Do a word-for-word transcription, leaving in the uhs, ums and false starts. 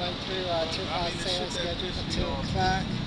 went through uh, two o'clock sales scheduled at two o'clock.